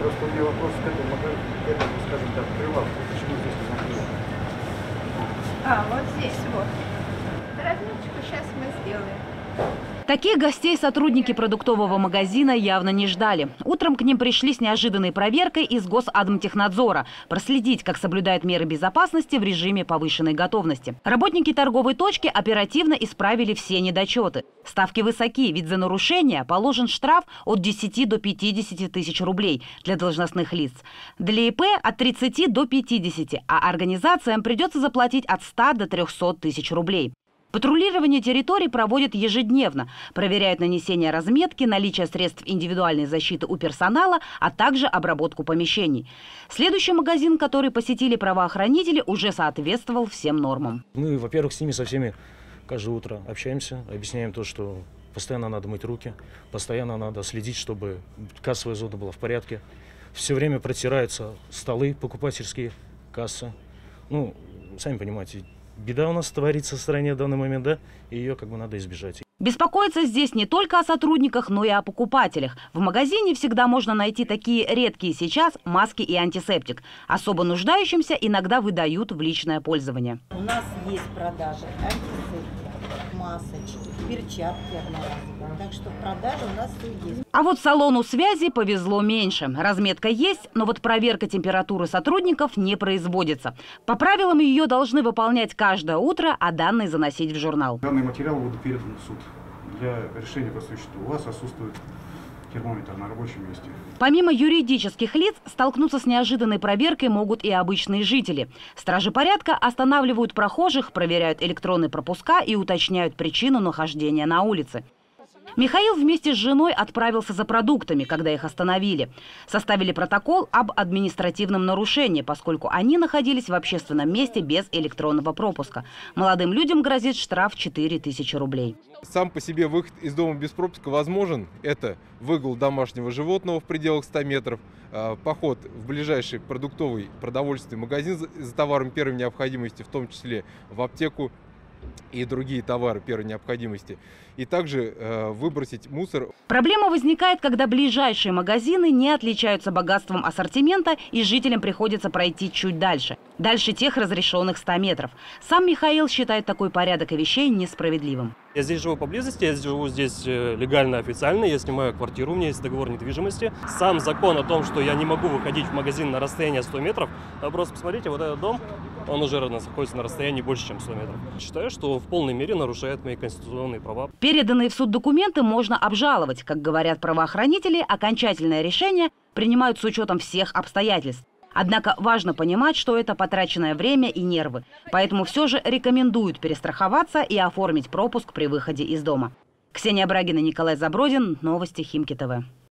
Просто у меня вопрос к этому, скажем так, прилавку. Почему здесь не накрыто? Вот здесь вот. Разметочку сейчас мы сделаем. Таких гостей сотрудники продуктового магазина явно не ждали. Утром к ним пришли с неожиданной проверкой из Госадмтехнадзора проследить, как соблюдают меры безопасности в режиме повышенной готовности. Работники торговой точки оперативно исправили все недочеты. Ставки высоки, ведь за нарушение положен штраф от 10 до 50 тысяч рублей для должностных лиц. Для ИП от 30 до 50, а организациям придется заплатить от 100 до 300 тысяч рублей. Патрулирование территорий проводят ежедневно. Проверяют нанесение разметки, наличие средств индивидуальной защиты у персонала, а также обработку помещений. Следующий магазин, который посетили правоохранители, уже соответствовал всем нормам. Мы, во-первых, с ними со всеми каждое утро общаемся, объясняем то, что постоянно надо мыть руки, постоянно надо следить, чтобы кассовая зона была в порядке. Все время протираются столы покупательские, кассы. Ну, сами понимаете, беда у нас творится в стране в данный момент, да, и ее как бы надо избежать. Беспокоиться здесь не только о сотрудниках, но и о покупателях. В магазине всегда можно найти такие редкие сейчас маски и антисептик. Особо нуждающимся иногда выдают в личное пользование. У нас есть продажи антисептик, масочки, перчатки одноразовые. Так что в продаже у нас все есть. А вот салону связи повезло меньше. Разметка есть, но вот проверка температуры сотрудников не производится. По правилам ее должны выполнять каждое утро, а данные заносить в журнал. Данный материал будет передан в суд для решения по существу. У вас отсутствует термометр на рабочем месте. Помимо юридических лиц, столкнуться с неожиданной проверкой могут и обычные жители. Стражи порядка останавливают прохожих, проверяют электронные пропуска и уточняют причину нахождения на улице. Михаил вместе с женой отправился за продуктами, когда их остановили. Составили протокол об административном нарушении, поскольку они находились в общественном месте без электронного пропуска. Молодым людям грозит штраф 4000 рублей. Сам по себе выход из дома без пропуска возможен. Это выгул домашнего животного в пределах 100 метров, поход в ближайший продуктовый продовольственный магазин за товаром первой необходимости, в том числе в аптеку и другие товары первой необходимости, и также выбросить мусор. Проблема возникает, когда ближайшие магазины не отличаются богатством ассортимента, и жителям приходится пройти чуть дальше тех разрешенных 100 метров. Сам Михаил считает такой порядок вещей несправедливым. Я здесь живу поблизости, я живу здесь легально, официально, я снимаю квартиру, у меня есть договор недвижимости. Сам закон о том, что я не могу выходить в магазин на расстояние 100 метров, просто посмотрите, вот этот дом, он уже находится на расстоянии больше, чем 100 метров. Считаю, что в полной мере нарушает мои конституционные права. Переданные в суд документы можно обжаловать. Как говорят правоохранители, окончательное решение принимают с учетом всех обстоятельств. Однако важно понимать, что это потраченное время и нервы. Поэтому все же рекомендуют перестраховаться и оформить пропуск при выходе из дома. Ксения Брагина, Николай Забродин. Новости Химки ТВ.